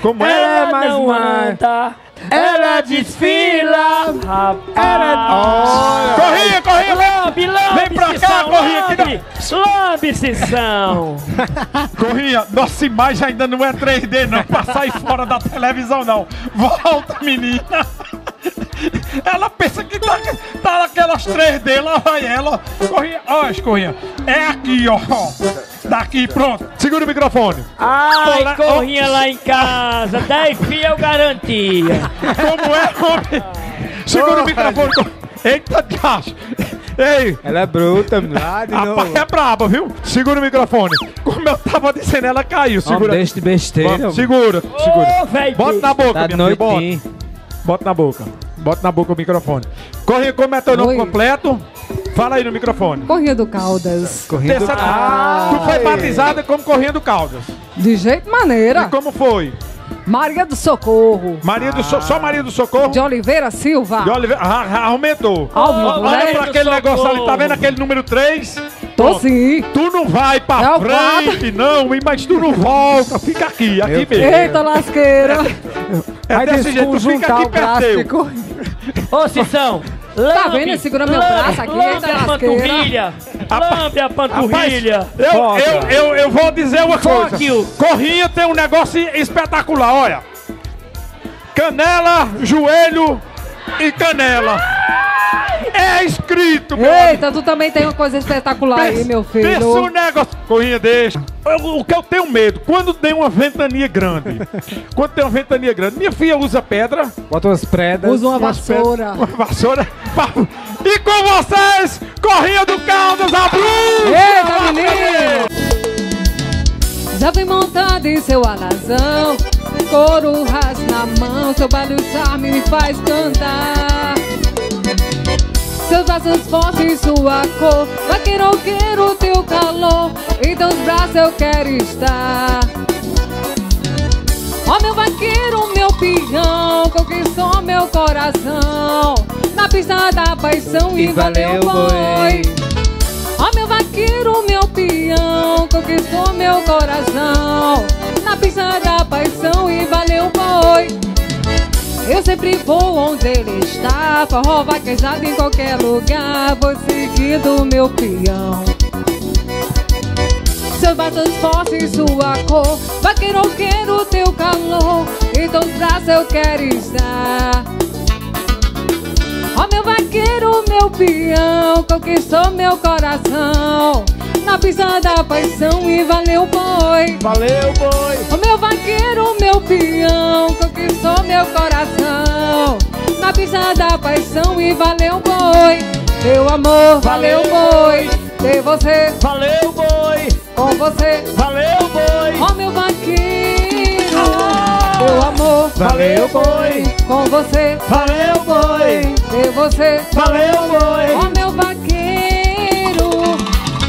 Como é? Ela não anda, ela desfila, rapaz. Corrinha, corrinha, Lambe, vem pra cá, Corrinha, lambe, Sissão. Corrinha, nossa imagem ainda não é 3D, não, pra sair fora da televisão, não. Volta, menina. Ela pensa que tá naquelas 3D, lá vai ela. Corrinha, ó, Corrinha, é aqui, ó. Daqui, pronto. Segura o microfone. Ai, Corrinha lá em casa, 10 fios eu garantia. Como é, homem? Segura o microfone. Eita, Deus. Ei. Ela é bruta, lá de novo. Rapaz, é braba, viu? Segura o microfone. Como eu tava dizendo, ela caiu. Segura. Deixa de besteira. Vamos, segura, segura. Véio, bota na boca, tá minha filha, bota na boca. Bota na boca o microfone. Corrinha, como é teu nome completo? Fala aí no microfone. Corrinha do Caldas. Corrinha do Tu foi batizada como Corrinha do Caldas. De jeito maneira. E como foi? Maria do Socorro. Só Maria do Socorro? De Oliveira Silva. De Oliveira. Aumentou. Olha pra aquele negócio ali, tá vendo aquele número 3? Tô sim. Tu não vai pra É o frente, não, mas tu não volta. Fica aqui mesmo. Eita lasqueira. É desse jeito, tu fica aqui perto. Ô, Sissão. Tá vendo? Segura meu braço aqui. Lambe a panturrilha. Lambe a panturrilha. Eu vou dizer uma coisa. Corrinha tem um negócio espetacular, olha. Canela, joelho e canela. É escrito, meu Eita, tu também tem uma coisa espetacular aí, meu filho. Pensa um negócio. Corrinha, deixa. O que eu tenho medo, quando tem uma ventania grande. Quando tem uma ventania grande, minha filha usa pedra. Bota umas predas. Usa uma vassoura. Uma vassoura. E com vocês, Corrinha do Caldas, a Bruna! Eita, menino! Já vem montado em seu alazão, couro ras na mão, seu baile charme me faz cantar. Seus braços fortes, sua cor, vaqueiro, teu calor, em teus braços eu quero estar. Ó meu vaqueiro, meu peão, conquistou meu coração, na pista da paixão e valeu boi. Ó meu vaqueiro, meu peão, conquistou meu coração, na pista da paixão e valeu boi. Eu sempre vou onde ele está, forró vaquejado em qualquer lugar, vou seguindo meu peão. Seus braços fortes, sua cor, vaqueiro, teu calor, em teus braços eu quero estar. Ó meu vaqueiro, meu peão, conquistou meu coração, na pista da paixão e valeu boi. Valeu, boi. Ó meu vaqueiro, meu peão, conquistou meu coração, na pista da paixão e valeu boi. Meu amor, valeu boi. Ter você, valeu boi. Com você, valeu boi. Ó meu vaqueiro, meu amor, valeu boi. Com você, valeu boi. Ter você, valeu boi. Ó meu vaqueiro.